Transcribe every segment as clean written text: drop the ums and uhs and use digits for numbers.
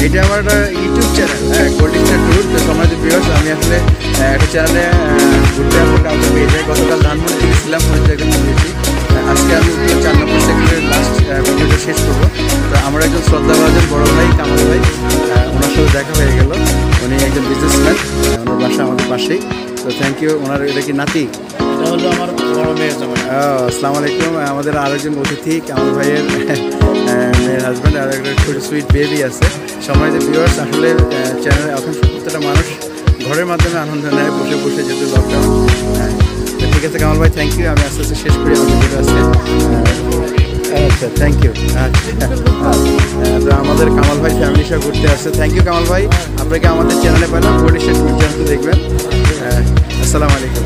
এটা আমার একটা ইউটিউব চ্যানেল, হ্যাঁ, গোল্ড স্টার ট্যুর। তো সমাজ ভিউয়ার্স, আমি আসলে একটা চ্যানেলে ঘুরতে আসলে কাউকে পেয়ে যাই। গতকাল ধানমন্ডি গেছিলাম, ওই জায়গাতে পেয়েছি। আজকে আমি 4 নম্বর সেক্টরের লাস্ট ভিডিওটা শেষ করবো। তো আমার একজন শ্রদ্ধাভাজন বড় ভাই কামাল ভাই, ওনার সাথে দেখা হয়ে গেল। উনি একজন বিজনেসম্যান, ওনার বাসা আমাদের পাশেই। তো থ্যাংক ইউ। ওনার এটা কি নাতি? এটা হলো আমার বড় মেয়ের জামাই। আসসালামু আলাইকুম। আমাদের আরেকজন অতিথি কামাল ভাইয়ের মেয়ের হাজব্যান্ড, আর একটা ছোটো সুইট বেবি আছে। সম্মানিত ভিউয়ার্স, আসলে চ্যানেলে এখন প্রত্যেকটা মানুষ ঘরের মাধ্যমে আনন্দ নেয়, বসে বসে যেহেতু লকডাউন। ঠিক আছে কামাল ভাই, থ্যাংক ইউ। আমি আস্তে আস্তে শেষ করি আমার ভিডিও আজকে। আচ্ছা, থ্যাংক ইউ। তো আমাদের কামাল ভাই ফ্যামিলি সহ ঘুরতে আসছে। থ্যাংক ইউ কামাল ভাই, আপনাকে আমাদের চ্যানেলে পেলাম। গোল্ড স্টার ট্যুর চ্যানেল দেখবেন। আসসালামু আলাইকুম।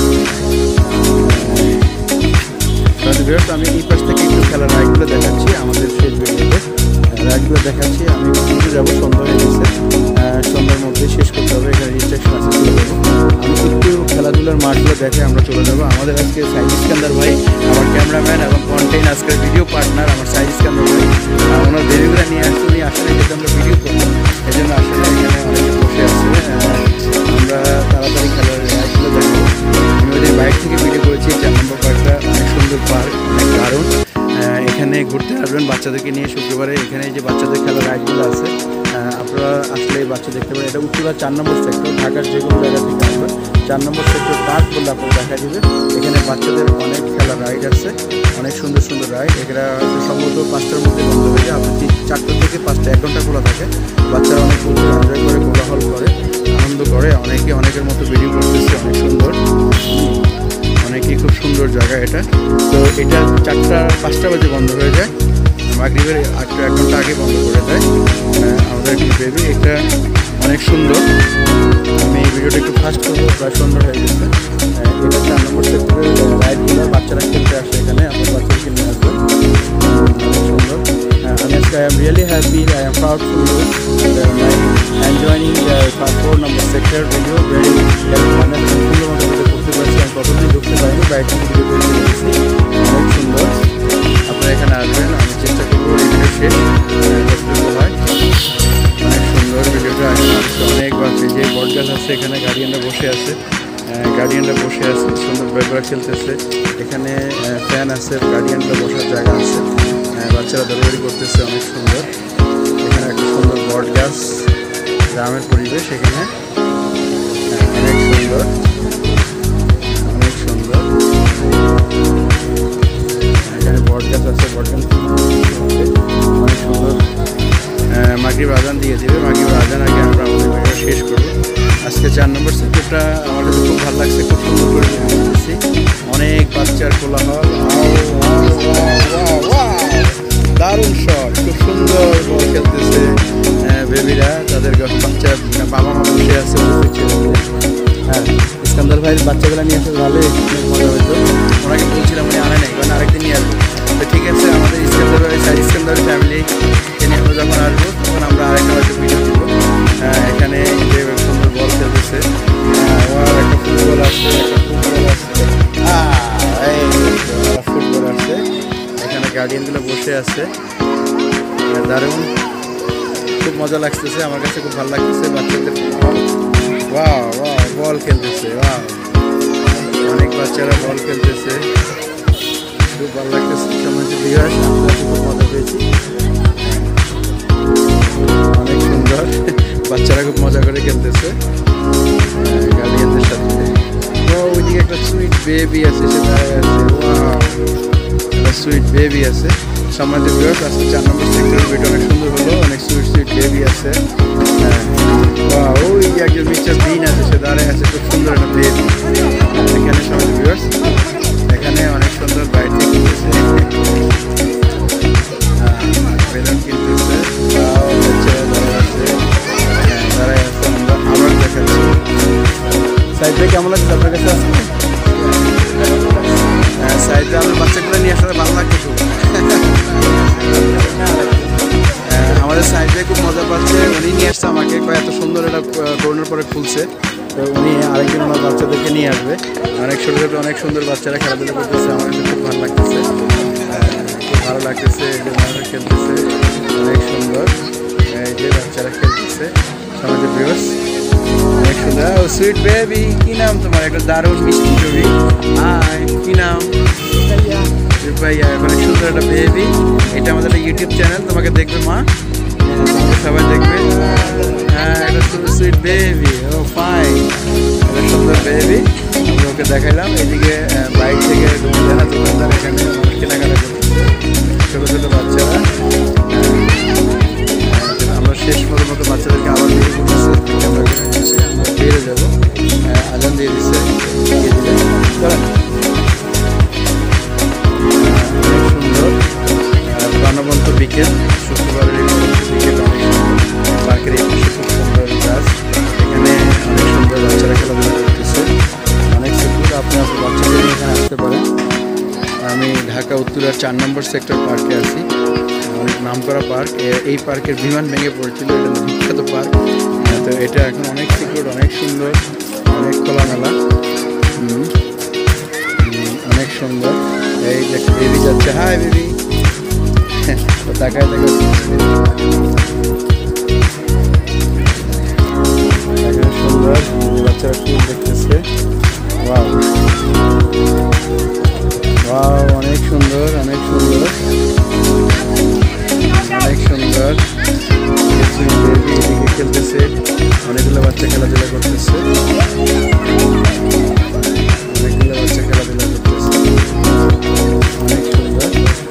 আমি এই পাশ থেকে একটু খেলার রাইডগুলো দেখাচ্ছি, আমাদের শেষ ভিডিওতে রাইডগুলো দেখাচ্ছি। আমি ঘুরতে যাবো, সন্ধ্যা হয়ে গেছে, সন্ধ্যার মধ্যে শেষ করতে হবে। এখানে রেজিস্ট্রেশন আছে, চলে যাবো। আমি একটু খেলাধুলার মাঠগুলো দেখে আমরা চলে যাবো। আমাদের আজকে সাইদ ইস্কান্দার ভাই আমার ক্যামেরাম্যান এবং কন্টেন্ট আজকের ভিডিও পার্টনার আমার সাইদ ইস্কান্দার ভাই, ওনার বেবিগুলো নিয়ে আসছে। উনি আসলে যেহেতু আমরা ভিডিও করবো, এই জন্য আসলে এখানে অনেকে বসে আছে। আমরা তাড়াতাড়ি খেলার রাইডগুলো দেখবো। আমি ওদের বাইক থেকে ভিডিও করেছি। 4 নম্বর পার্কটা অনেক সুন্দর পার্ক, অনেক দারুণ। এখানে ঘুরতে আসবেন বাচ্চাদেরকে নিয়ে শুক্রবারে। এখানে যে বাচ্চাদের খেলার রাইডগুলো আছে, আপনারা আসলে বাচ্চা দেখতে পারেন। এটা উত্তরা 4 নম্বর সেক্টর, ঢাকার যে কোনো জায়গা থেকে আসবেন 4 নম্বর সেক্টর পার্ক বললে আপনারা দেখা দেবে। এখানে বাচ্চাদের অনেক খেলার রাইড আছে, অনেক সুন্দর সুন্দর রাইড। এখানে সম্ভবত 5টার মধ্যে বন্ধ হয়ে যায়। আপনি 4টা থেকে 5টা 1 ঘন্টা খোলা থাকে। বাচ্চারা অনেক এনজয় করে, কোলাহল করে, আনন্দ করে। অনেকে অনেকের মতো ভিডিও করতেছে, অনেক সুন্দর, অনেকই খুব সুন্দর জায়গা এটা। তো এটা 4টা 5টা বাজে বন্ধ হয়ে যায়, মাগরিবের 1 ঘন্টা আগে বন্ধ করে দেয়। আমাদের একটু বেবি, এটা অনেক সুন্দর। আমি এই ভিডিওটা একটু ফাস্ট করবো, প্রায় সুন্দর হয়ে গেছে। এটা 4 নম্বর সেক্টরের রাইডগুলো, বাচ্চারা খেলতে আসে এখানে, আপনার বাচ্চাদেরকে নিয়ে আসবেন। অনেক সুন্দর। আমি আজকে I am really happy, I am proud for you my joining 4 number sector video. Very মানে সুন্দর মতো ভিডিও করতে পারছি। আমি কতদিন ঢুকতে পারিনি, বাইক থেকে ভিডিও করে দিয়েছি। অনেক সুন্দর। আপনারা এখানে আসবেন, আমি চেষ্টা করবো এই ভিডিও শেষ যতটুকু হয়। অনেক সুন্দর ভিডিওটা। অনেক বাচ্চা, যে বটগাছ আছে এখানে, গার্ডিয়ানরা বসে আছে, সুন্দর ব্যাপার খেলতেছে। এখানে ফ্যান আছে, গার্ডিয়ানরা বসার জায়গা আছে, বাচ্চারা দৌড়াদৌড়ি করতেছে, অনেক সুন্দর। এখানে একটা সুন্দর বটগাছ, গ্রামের পরিবেশ এখানে, অনেক সুন্দর, অনেক সুন্দর। এখানে বটগাছ আছে, বটগাছ অনেক সুন্দর। মাগরিব আজান দিয়ে দেবে, মাগরিব আজান আগে আমরা আমাদের ভিডিও শেষ করবো। আজকে 4 নম্বর সেক্টরটা আমার কাছে খুব ভালো লাগছে, খুব সুন্দর করে দেখতেছি। অনেক বাচ্চার কোলাহল, দারুণ শট, খুব সুন্দর বল খেলতেছে বেবিরা। তাদের বাচ্চা বাবা মা বসে আছে, হ্যাঁ। ইস্কান্দার ভাইয়ের বাচ্চাগুলো নিয়ে আসলে ভালোই মজা হতো। ওনাকে বলছিলাম, উনি আনে নাই, কারণ আরেকদিন নিয়ে আসবো। তো ঠিক আছে, আমাদের ইস্কান্দার ভাই, ইস্কান্দার ফ্যামিলি নিয়ে আমরা যখন আসবো তখন আমরা আরেকটা হয়তো ভিডিও দিব। এখানে যে সুন্দর বল খেলতেছে, একটা ফুটবল আসছে, ফুটবল আসছে। এখানে গার্ডিয়ানগুলো বসে আছে, দারুণ, খুব মজা লাগতেছে। আমার কাছে খুব ভালো লাগতেছে বাচ্চাদের। বল খেলতেছে, অনেক বাচ্চারা বল খেলতেছে, খুব ভালো লাগতেছে। সমাজে বিহার খুব মজা পেয়েছি, অনেক সুন্দর। বাচ্চারা খুব মজা করে খেলতেছে গার্ডিয়ানদের সাথে। ওইদিকে একটা সুইট বেবি আছে, সে দাঁড়ায় আছে। একটা সুইট বেবি আছে। সম্মানিত ভিউয়ার্স, আজকে 4 নম্বর সেক্টরের ভিডিও অনেক সুন্দর হলো, অনেক সুইট বেবি আছে। ওই একজন মিস্টার বিন আছে, সে দাঁড়ায় আছে, খুব সুন্দর একটা বেবি। এখানে সম্মানিত ভিউয়ার্স, এখানে অনেক সুন্দর বাইট কিনতেছে, বেলুন কিনতেছে, দাঁড়ায় আছে। আমরা আবার দেখাচ্ছি। সাইড ভাই কেমন লাগছে আপনার কাছে? আসছে সাইড আমার বাচ্চাগুলো নিয়ে আসলে ভালো লাগছে খুব। আমাদের সাইড ভাই খুব মজা পাচ্ছে, উনি নিয়ে আসছে আমাকে, এত সুন্দর একটা করোনার পরে খুলছে। তো উনি আরেকদিন আমার বাচ্চাদেরকে নিয়ে আসবে। অনেক ছোটো ছোটো অনেক সুন্দর বাচ্চারা খেলাধুলা করতেছে, আমার কাছে খুব ভালো লাগতেছে, খুব ভালো লাগতেছে। এই যে মানুষ খেলতেছে, অনেক সুন্দর। এই যে বাচ্চারা খেলতেছে আমাদের ভিউয়ার্স অনেক সুন্দর। ও সুইট বেবি, কি নাম তোমার? একটা দারুণ মিষ্টি ছবি। হাই, কি নাম? ভাইয়া, অনেক সুন্দর একটা বেবি। এটা আমাদের একটা ইউটিউব চ্যানেল, তোমাকে দেখবে মা, তোমাকে সবাই দেখবে। হ্যাঁ, এটা সুইট বেবি। ও ফাইন, একটা সুন্দর বেবি। আমি ওকে দেখাইলাম। এদিকে বাইক থেকে দোকানদার এখানে কেনাকাটা করতেছে, ছোটো ছোটো বাচ্চারা। আমরা শেষ মতো বাচ্চাদেরকে আবার বেরিয়ে করতেছে, আমরা বেরো যাবো। আজান দিয়ে দিচ্ছে, চলেন। অনেক সুন্দর প্রাণবন্ত বিকেল, শুক্রবারের বিকেল অনেক সুন্দর। পার্কের এই পাশে খুব সুন্দর গাছ, এখানে অনেক সুন্দর বাচ্চারা খেলাধুলা করতেছে, অনেক সিকিউর। আপনি আপনার বাচ্চাদের নিয়ে এখানে আসতে পারেন। আমি ঢাকা উত্তরার 4 নম্বর সেক্টর পার্কে আছি, অনেক নাম করা পার্ক। এই পার্কের বিমান ভেঙে পড়েছিল, এটা বিখ্যাত পার্ক। তো এটা এখন অনেক সিকিউর, অনেক সুন্দর, অনেক খোলামেলা, অনেক সুন্দর। এই যে বেবি যাচ্ছে, হাই বেবি, তাকায় এখানে সুন্দর বাচ্চারা ফুল দেখতেছে। ওয়াও ওয়াও, অনেক সুন্দর, অনেক সুন্দর, অনেক সুন্দর। বেবি এদিকে খেলতেছে, অনেকগুলো বাচ্চা খেলাধুলা করতেছে, অনেকগুলো বাচ্চা খেলাধুলা করতেছে, অনেক সুন্দর।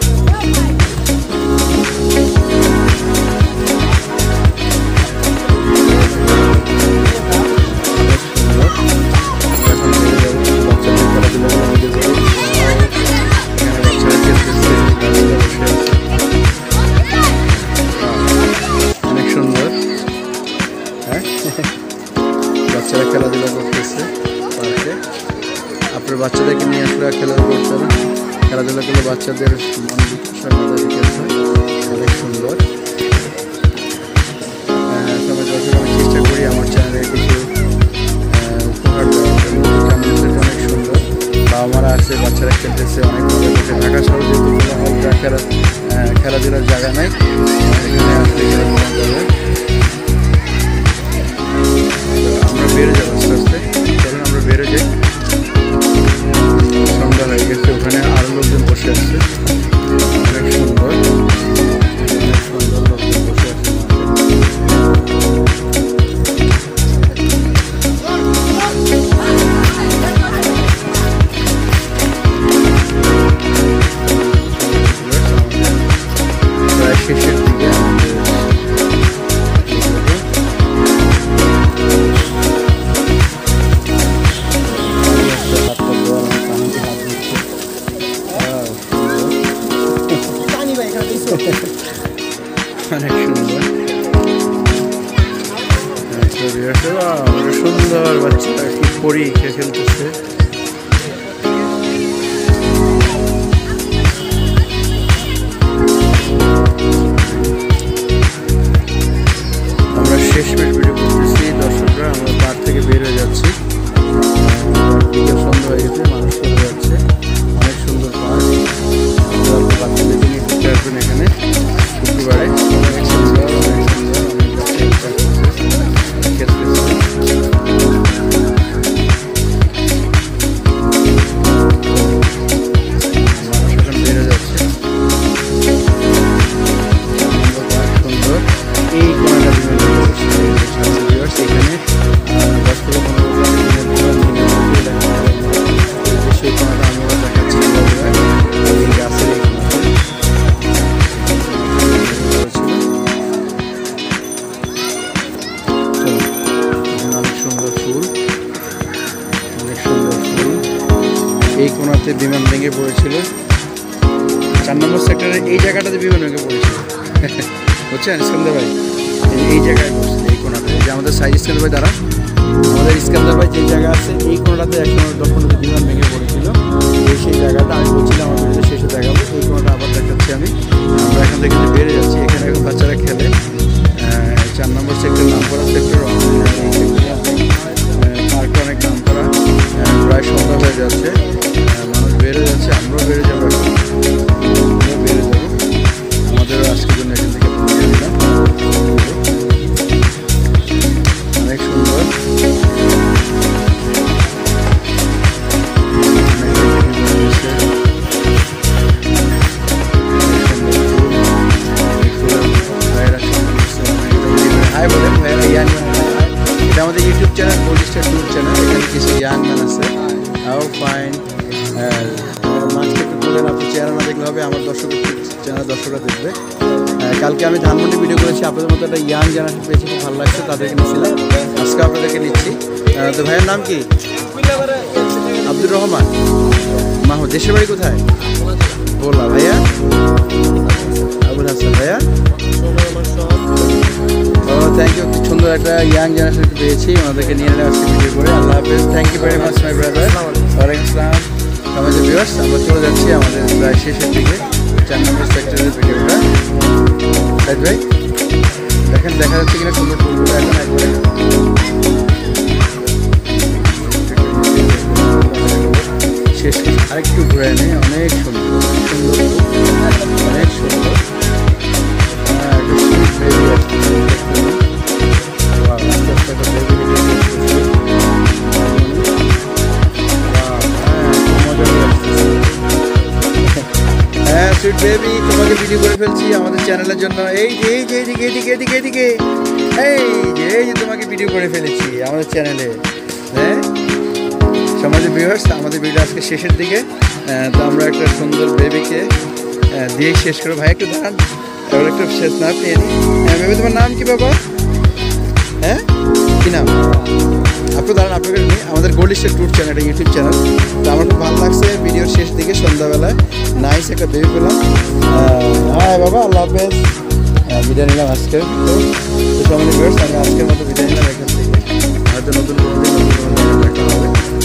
বাচ্চারা খেলাধুলা করতেছে পার্কে। আপনার বাচ্চাদেরকে নিয়ে আসলে খেলাধুলা করতে হবে, খেলাধুলা করলে বাচ্চাদের মন বিকাশ হয়। অনেক সুন্দর। তবে দর্শক, আমি চেষ্টা করি আমার চ্যানেলে কিছু উপহার দেওয়ার জন্য। অনেক সুন্দর, বাবা মারা আসছে, বাচ্চারা খেলতেছে, অনেক মজা করছে। ঢাকা শহর যেহেতু খেলাধুলার জায়গা নাই, এখানে আসলে খেলাধুলা করবে। আমরা বেরো যাবো আস্তে আস্তে, চলুন আমরা বেরো যাই। সন্ধ্যা হয়ে গেছে, ওখানে আরো লোকজন বসে আসছে, অনেক সুন্দর, অনেক সুন্দর লোকজন বসে আসছে। প্রায় শেষের দিকে অনেক সুন্দর, সুন্দর বাচ্চা কি পরি খেলতেছে। আমরা শেষ ভিডিও করতেছি দর্শকরা, আমরা পার্ক থেকে বের হয়ে যাচ্ছি। সন্ধ্যা হয়ে গেছে, মানুষ চলে যাচ্ছে। অনেক সুন্দর পার্ক, আপনারা বাচ্চাদেরকে নিয়ে ঘুরতে আসবেন এখানে শুক্রবারে। অনেক সুন্দর, অনেক সুন্দর, অনেক বাচ্চা খেলতেছে। মানুষ এখন বেড়ে যাচ্ছে। সুন্দর এই কোনাটা এখানে 10 থেকে 15 সেই কোনাটা আমরা দেখাচ্ছি। এই গাছের এই অনেক সুন্দর ফুল, অনেক সুন্দর ফুল। এই কোনাতে বিমান ভেঙে পড়েছিল, 4 নম্বর সেক্টরের এই জায়গাটাতে বিমান ভেঙে পড়েছিল, বুঝছেন ইস্কান্দার ভাই? এই জায়গায় বসছে, এই কোনাতে। এই যে আমাদের সাইজ ইস্কান্দার ভাই দ্বারা, আমাদের ইস্কান্দার ভাই যে জায়গা আছে এই কোনাটাতে একসময় দক্ষিণে বিমান ভেঙে পড়েছিল। সেই জায়গাটা আমি বলছিলাম আমার ভিডিও শেষে দেখাবো। এই কোনাটা আবার দেখাচ্ছি আমি। আমরা এখান থেকে বেড়ে যাচ্ছি, এখানে এখন বাচ্চারা খেলে। 4 নম্বর সেক্টর নাম করা সেক্টর, পার্কটা অনেক নাম করা। প্রায় সন্ধ্যা হয়ে যাচ্ছে, মানুষ বেড়ে যাচ্ছে, আমরাও বেড়ে যাবো, এখন আমরাও বেড়ে যাবো। আমাদেরও আজকের জন্য এখান থেকে channel gold star tour channel, এখানে কিছু ইয়াং ম্যান আছে। হাউ ফাইন, মাছকে একটু তুলেন, আপনি চেহারা না দেখলে হবে, আমার দর্শকরা দেখবে। কালকে আমি ধানমন্ডি ভিডিও করেছি, আপনাদের মতো একটা ইয়াং জেনারেশন পেয়েছি, খুব ভালো লাগছে, তাদেরকে নিয়েছিলাম। আজকে আপনাদেরকে নিচ্ছি। তো ভাইয়ের নাম কি? আব্দুর রহমান মাহমুদ। দেশের বাড়ি কোথায়? বললা। ভাইয়া? আবুল হাসান। ভাইয়া? ও থ্যাংক ইউ, খুব সুন্দর একটা ইয়াং জেনারেশন পেয়েছি, ওনাদেরকে নিয়ে এলে আজকে ভিডিও করে। আল্লাহ হাফেজ, thank you very much my brother. ওয়ালাইকুম আসসালাম। আমাদের ভিউয়ার্স, আমরা চলে যাচ্ছি আমাদের প্রায় শেষের দিকে, 4 নম্বর সেক্টরের ভিডিওটা। সাইদ ভাই দেখেন, দেখা যাচ্ছে কিনা সুন্দর ফুলগুলো এখন একবারে শেষ। আরেকটু ঘুরে নেই, অনেক সুন্দর সুন্দর, অনেক সুন্দর। হ্যাঁ সুইট বেবি, তোমাকে ভিডিও করে ফেলছি আমাদের চ্যানেলের জন্য। এই যে এদিকে এই যে তোমাকে ভিডিও করে ফেলেছি আমাদের চ্যানেলে। হ্যাঁ সমাজের ভিউয়ার্স, আমাদের ভিডিও আজকে শেষের দিকে। তো আমরা একটা সুন্দর বেবিকে দিয়ে শেষ করবো। ভাই একটু দাঁড়ান, এবার একটু শেষ না পেয়ে নিই। হ্যাঁ বেবি, তোমার নাম কি বাবা? হ্যাঁ কি নাম? আপনি দাঁড়ান, আপনাকে নিই। আমাদের গোল্ড স্টার ট্যুর চ্যানেল, একটা ইউটিউব চ্যানেল। তো আমার খুব ভালো লাগছে ভিডিওর শেষ দিকে সন্ধ্যাবেলায় নাইস একটা বেবি পেলাম। হ্যাঁ বাবা, আল্লাহ হাফেজ। বিদায় নিলাম আজকে। তো সমাজের ভিউয়ার্স, আমি আজকের মতো বিদায় নিলাম এখান থেকে। হয়তো নতুন কোনো দিন নতুন কোনো জায়গায় দেখা হবে।